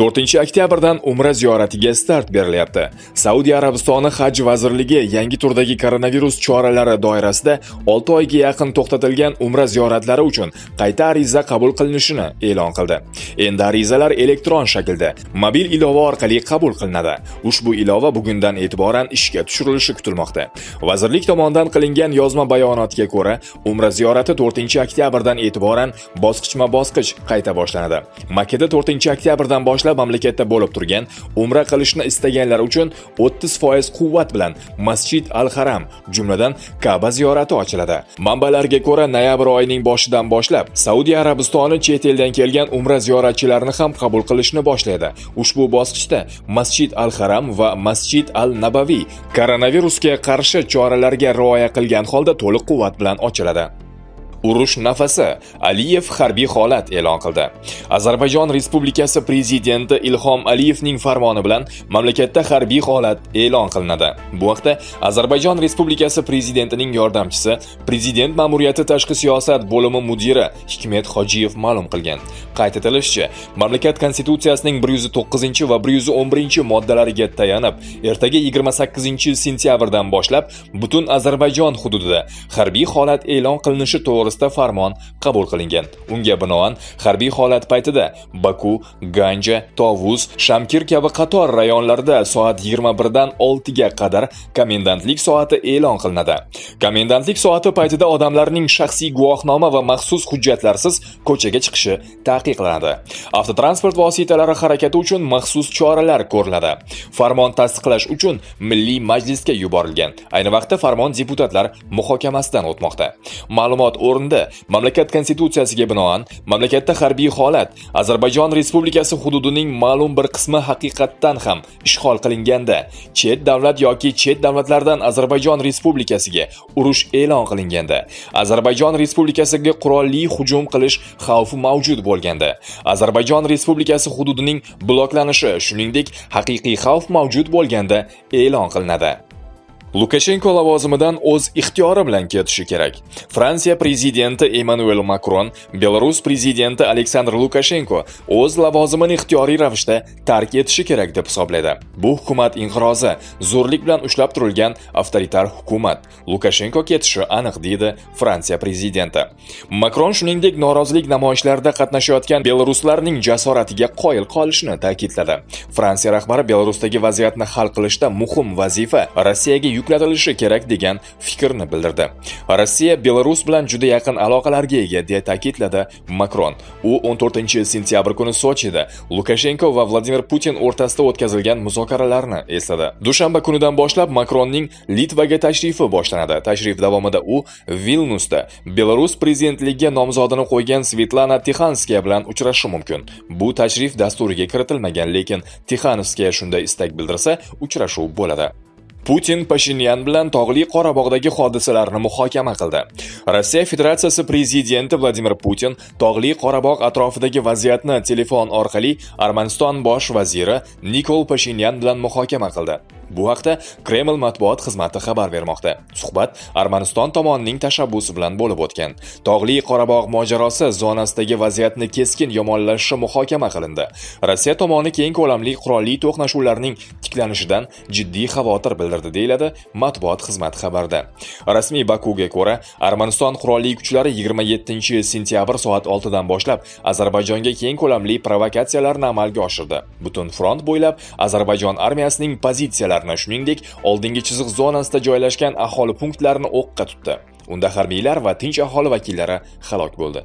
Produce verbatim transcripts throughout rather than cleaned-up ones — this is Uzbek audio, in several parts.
to'rtinchi oktyabrdan Umra ziyoratiga start berilyapti. Saudiya Arabistoni Haj vazirligi yangi turdagi koronavirus choralari doirasida olti oyga yaqin to'xtatilgan Umra ziyoratlari uchun qayta ariza qabul qilinishini e'lon qildi. Endi arizalar elektron shaklda, mobil ilova orqali qabul qilinadi. Ushbu ilova bugundan e'tiboran ishga tushirilishi kutilmoqda. Vazirlik tomonidan qilingan yozma bayonotga ko'ra, Umra ziyorati to'rtinchi oktyabrdan e'tiboran bosqichma-bosqich qayta boshlanadi. Makkada to'rtinchi oktyabrdan boshlab mamlakatda bo'lib turgan Umra qilishni istaganlar uchun o'ttiz foiz quvvat bilan Masjid al-Haram, jumladan Ka'ba ziyorati ochiladi. Manbalarga ko'ra, noyabr oyining boshidan boshlab Saudiya Arabistoni chet eldan kelgan Umra ziyoratchilarini ham qabul qilishni boshlaydi. Ushbu bosqichda Masjid al-Haram va Masjid al-Nabaviy koronavirusga qarshi choralarga rioya qilgan holda to'liq quvvat bilan ochiladi. Urush nafasi. Aliyev harbiy holat e'lon qildi. Ozarbayjon Respublikasi prezidenti Ilhom Aliyevning farmoni bilan mamlakatda harbiy holat e'lon qilinadi. Bu haqda Ozarbayjon Respublikasi prezidentining yordamchisi, prezident ma'muriyati tashqi siyosat bo'limi mudiri Hikmet Hojiyev ma'lum qilgan. Qayd etilishicha, mamlakat konstitutsiyasining bir yuz to'qqizinchi va bir yuz o'n birinchi moddalariga tayanib, ertaga yigirma sakkizinchi sentyabrdan boshlab butun Ozarbayjon hududida harbiy holat e'lon qilinishi to'g'risida farmon qabul qilingan. Unga binoan harbiy holat paytida Baku, Ganja, Tovuz, Shamkir kabi qator rayonlarda soat yigirma birdan oltiga qadar komendantlik soati e'lon qilinadi. Komendantlik soati paytida odamlarning shaxsiy guvohnoma va maxsus hujjatlarsiz ko'chaga chiqishi taqiqlanadi. Avtotransport vositalari harakati uchun maxsus choralar ko'riladi. Farmon tasdiqlash uchun Milliy majlisga yuborilgan. Ayni vaqtda farmon deputatlar muhokamasidan o'tmoqda. Ma'lumot o'rnida mamlakat konstitutsiyasiga binoan mamlakatda harbiy holat Ozarbayjon Respublikasi hududining ma'lum bir qismi haqiqatdan ham ishg'ol qilinganda, chet davlat yoki chet davlatlardan Ozarbayjon Respublikasiga urush e'lon qilinganda, Ozarbayjon Respublikasiga qurolli hujum qilish xavfi mavjud bo'lganda, Ozarbayjon Respublikasi hududining bloklanishi, shuningdek haqiqiy xavf mavjud bo'lganda e'lon qilinadi. Lukashenko lavozimidan o'z ixtiyori bilan ketishi kerak. Fransiya prezidenti Emmanuel Macron, Belarus prezidenti Aleksandr Lukashenko o'z lavozimini ixtiyoriy ravishda tark etishi kerak deb hisoblaydi. Bu hukumat inqirozi, zo'rlik bilan ushlab turilgan avtoritar hukumat. Lukashenko ketishi aniq, deydi Fransiya prezidenti. Macron shuningdek norozilik namoyishlarida qatnashayotgan belaruslarning jasoratiga qoyil qolishini ta'kidladi. Fransiya rahbari Belarusdagi vaziyatni hal qilishda muhim vazifa Rossiyaga yuklatilishi kerak degan fikrni bildirdi. Rossiya Belarus bilan juda yaqin aloqalarga ega, deya ta'kidladi Macron. U o'n to'rtinchi sentyabr kuni Sochida Lukashenko va Vladimir Putin o'rtasida o'tkazilgan muzokaralarni esladi. Dushanba kunidan boshlab Macronning Litvaga tashrifi boshlanadi. Tashrif davomida u Vilnusda Belarus prezidentligiga nomzodini qo'ygan Svetlana Tixanskaya bilan uchrashishi mumkin. Bu tashrif dasturiga kiritilmagan, lekin Tixanskaya shunday istak bildirsa, uchrashuv bo'ladi. Putin Pashinyan bilan Tog'li Qorabog'dagi hodisalarni muhokama qildi. Rossiya Federatsiyasi prezidenti Vladimir Putin Tog'li Qorabog' atrofidagi vaziyatni telefon orqali Armaniston bosh vaziri Nikol Pashinyan bilan muhokama qildi. Bu haqda Kreml matbuot xizmati xabar bermoqda. Suhbat Armaniston tomonining tashabbusi bilan bo'lib o'tgan. Tog'li Qorabog' mojarosi zonasidagi vaziyatni keskin yomonlashishi muhokama qilindi. Rossiya tomoni keng ko'lamli qurolli to'qnashuvlarning tiklanishidan jiddiy xavotir bildirdi, deyiladi matbuot xizmati xabarda. Rasmiy Bakuga ko'ra, Armaniston qurolli kuchlari yigirma yettinchi sentyabr soat oltidan boshlab Ozarbayjonga keng ko'lamli provokatsiyalarni amalga oshirdi. Butun front bo'ylab Ozarbayjon armiyasining pozitsiyalari, shuningdek oldingi chiziq zonasida joylashgan aholi punktlarini o'qqa tutdi. Unda harbiylar va tinch aholi vakillari halok bo'ldi.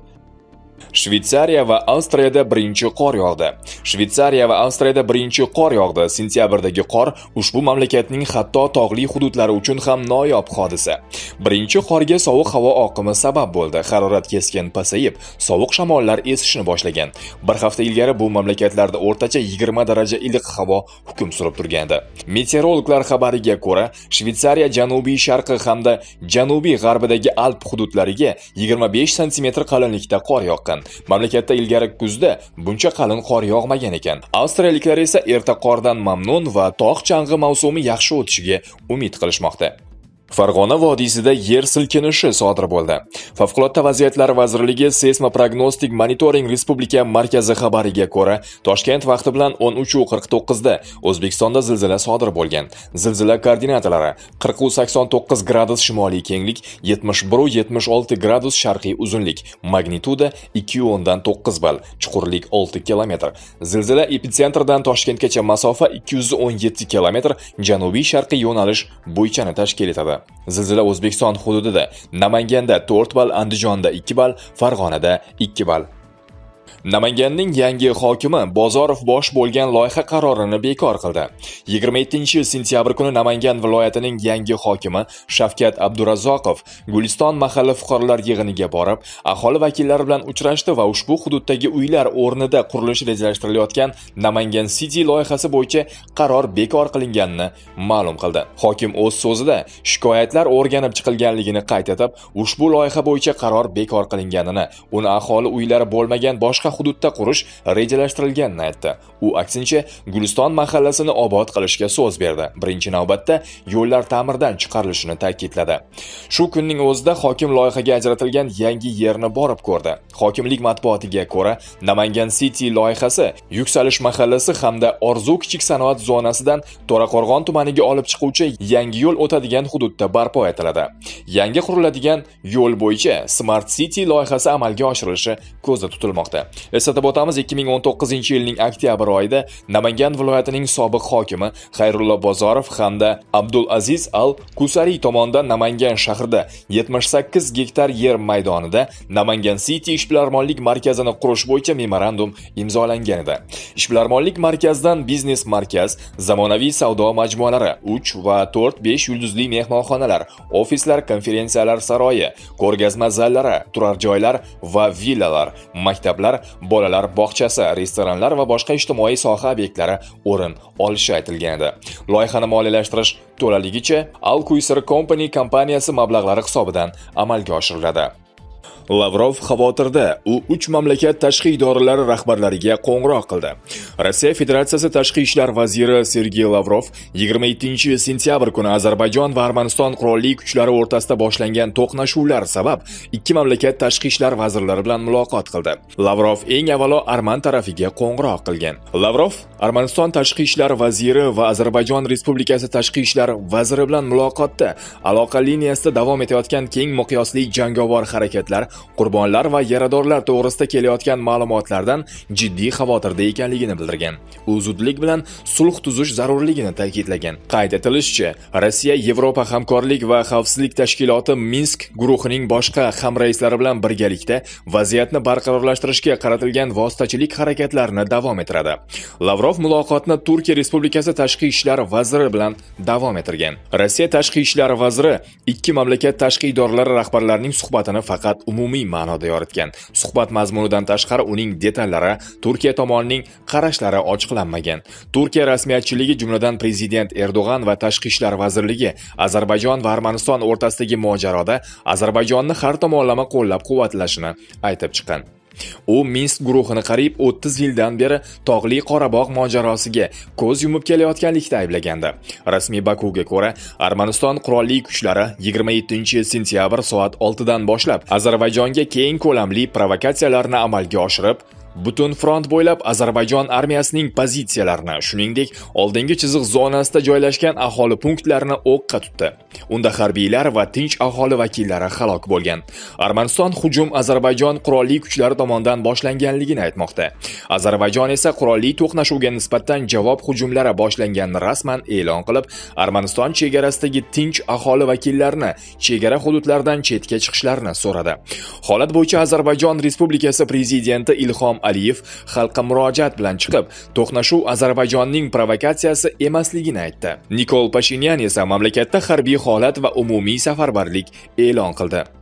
Shvetsariya va Avstriyada birinchi qor yog'di. Shvetsariya va Avstriyada birinchi qor yog'di. Sentyabrdagi qor ushbu mamlakatning hatto tog'li hududlari uchun ham noyob hodisa. Birinchi qorga sovuq havo oqimi sabab bo'ldi. Harorat keskin pasayib, sovuq shamollar esishni boshlagan. Bir hafta ilgari bu mamlakatlarda o'rtacha yigirma daraja iliq havo hukm surib turgandi. Meteorologlar xabariga ko'ra, Shvetsariya janubiy sharqi hamda janubiy g'arbidagi Alp hududlariga yigirma besh santimetr qalinlikda qor yoqqan. Mamlakatda ilgari kuzda buncha qalin qor yog'magan ekan. Avstriyaliklar esa erta qordan mamnun va tog' chang'i mavsumi yaxshi o'tishiga umid qilishmoqda. Farg'ona vodiysida yer silkinishi sodir bo'ldi. Favqulodda vaziyatlar vazirligi Seysmoprognostik monitoring respublika markazi xabariga ko'ra, Toshkent vaqti bilan o'n uch qirq to'qqiz da O'zbekistonda zilzila sodir bo'lgan. Zilzila koordinatalari qirq sakson to'qqiz gradus shimoliy kenglik, yetmish bir yetmish olti gradus sharqiy uzunlik, magnituda ikki o'ndan to'qqiz ball, chuqurlik olti kilometr. Zilzila epitsentrdan Toshkentgacha masofa ikki yuz o'n yetti kilometr, janubiy sharqiy yo'nalish bo'yicha tashkil etadi. Zilzila O'zbekiston hududida Namanganda to'rt ball, Andijonda ikki ball, Farg'onada ikki ball. Namanganning yangi hokimi Bozorov bosh bo'lgan loyiha qarorini bekor qildi. yigirma yettinchi sentyabr kuni Namangan viloyatining yangi hokimi Shavkat Abdurazzoqov Guliston mahalla fuqarolar yig'iniga borib, aholi vakillari bilan uchrashdi va ushbu hududdagi uylar o'rnida qurilishi rejalashtirilayotgan Namangan City loyihasi bo'yicha qaror bekor qilinganini ma'lum qildi. Hokim o'z so'zida shikoyatlar o'rganib chiqilganligini qayd etib, ushbu loyiha bo'yicha qaror bekor qilinganini, uni aholi uylari bo'lmagan boshqa hududda qurish rejalashtirilganini aytdi. U aksincha Guliston mahallasini obod qilishga so'z berdi. Birinchi navbatda yo'llar ta'mirdan chiqarilishini ta'kidladi. Shu kunning o'zida hokim loyihaga ajratilgan yangi yerni borib ko'rdi. Hokimlik matbuotiga ko'ra, Namangan City loyihasi Yuksalish mahallasi hamda Orzu kichik sanoat zonasidan To'raqo'rg'on tumaniga olib chiquvchi yangi yo'l o'tadigan hududda barpo etiladi. Yangi quriladigan yo'l bo'yicha Smart City loyihasi amalga oshirilishi ko'zda tutilmoqda. Eslatib o'tamiz, ikki ming o'n to'qqizinchi yilning oktyabr oyida Namangan viloyatining sobiq hokimi Xayrullo Bozorov hamda Abdulaziz Al-Kusari tomonidan Namangan shahrida yetmish sakkiz gektar yer maydonida Namangan City ishbilarmonlik markazini qurish bo'yicha memorandum imzolangan edi. Ishbilarmonlik markazidan biznes markaz, zamonaviy savdo majmualari, uch va to'rt besh yulduzli mehmonxonalar, ofislar, konferensiyalar saroyi, ko'rgazma zallari, turar joylar va villalar, maktablar, bolalar bog'chasi, restoranlar va boshqa ijtimoiy soha obyektlari o'rin olishi aytilgan edi. Loyihani moliyalashtirish to'laligicha Al-Kusari Company kompaniyasi mablag'lari hisobidan amalga oshiriladi. Lavrov xavotirda, u uch mamlakat tashqi idoralari rahbarlariga qo'ng'iroq qildi. Rossiya Federatsiyasi tashqi ishlar vaziri Sergey Lavrov yigirma yettinchi sentyabr kuni Ozarbayjon va Armaniston qurolli kuchlari o'rtasida boshlangan to'qnashuvlar sabab ikki mamlakat tashqi ishlar vazirlari bilan muloqot qildi. Lavrov eng avvalo Arman tarafiga qo'ng'iroq qilgan. Lavrov Armaniston tashqi ishlar vaziri va Ozarbayjon Respublikasi tashqi ishlar vaziri bilan muloqotda aloqa liniyasida davom etayotgan keng miqyosli jangovar harakatlar, qurbonlar va yaradorlar to'g'risida kelayotgan ma'lumotlardan jiddiy xavotirda ekanligini bildirgan. U zudlik bilan sulh tuzish zarurligini ta'kidlagan. Qayd etilishicha, Rossiya Yevropa hamkorlik va xavfsizlik tashkiloti Minsk guruhining boshqa hamraislari bilan birgalikda vaziyatni barqarorlashtirishga qaratilgan vositachilik harakatlarini davom ettiradi. Lavrov muloqotni Turkiya Respublikasi tashqi ishlar vaziri bilan davom ettirgan. Rossiya tashqi ishlar vaziri ikki mamlakat tashqi idoralari rahbarlarining suhbatini faqat umumiy ma'noda yoritgan. Suhbat mazmunidan tashqari uning detallari, Turkiya tomonining qarashlari ochiqlanmagan. Turkiya rasmiyatchiligi, jumladan prezident Erdo'g'an va tashqi ishlar vazirligi Ozarbayjon va Armaniston o'rtasidagi mojaroda Ozarbayjonni har tomonlama qo'llab-quvvatlashini aytib chiqqan. U Minsk guruhini qariyb o'ttiz yildan beri Tog'li Qorabog' mojarosiga ko'z yumib kelayotganlikda ayblagandi. Rasmiy Bakuga ko'ra, Armaniston qurolli kuchlari yigirma yettinchi sentyabr soat oltidan boshlab Ozarbayjonga keng ko'lamli provokatsiyalarni amalga oshirib, butun front bo'ylab Ozarbayjon armiyasining pozitsiyalarini, shuningdek, oldingi chiziq zonasida joylashgan aholi punktlarini o'qqa tutdi. Unda harbiylar va tinch aholi vakillari halok bo'lgan. Armaniston hujum Ozarbayjon qurolli kuchlari tomonidan boshlanganligini aytmoqda. Ozarbayjon esa qurolli to'qnashuvga nisbatan javob hujumlari boshlanganini rasman e'lon qilib, Armaniston chegarasidagi tinch aholi vakillarini chegara hududlaridan chetga chiqishlarini so'radi. Holat bo'yicha Ozarbayjon Respublikasi prezidenti Ilhom Aliyev xalqqa murojaat bilan chiqib, to'qnashuv Ozarbayjonning provokatsiyasi emasligini aytdi. Nikol Pashinyan esa mamlakatda harbiy holat va umumiy safarbarlik e'lon qildi.